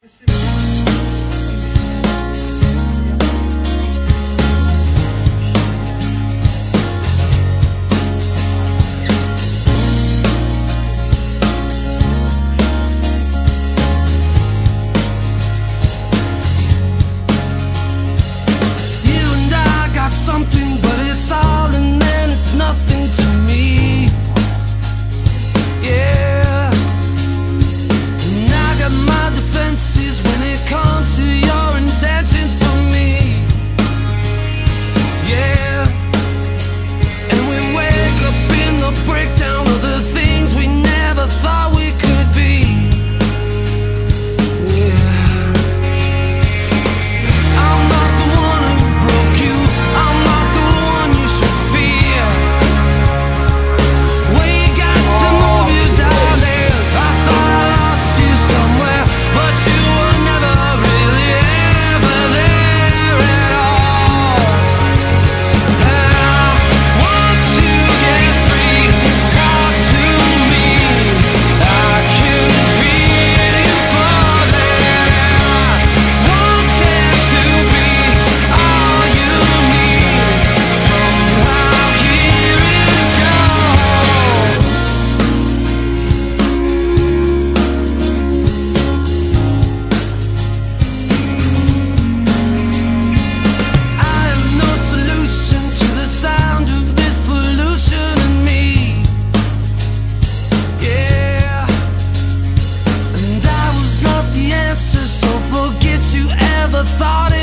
Something, but it's all and then it's nothing to me. Yeah, and I got my defenses when it comes to your intentions for me. Yeah, and we wake up in the breakdown of the things we never thought we could be. Yeah, I'm not the one who broke you. I'm not the one you should fear. We got to move you, darling. I thought I lost you somewhere, but you were never really ever there at all. And I want to get free. Talk to me. I can feel you falling. I wanted to be all you need. Somehow here is gone. I have no solution to the sound of this pollution in me. Yeah, and I was not the answer, so forget you ever thought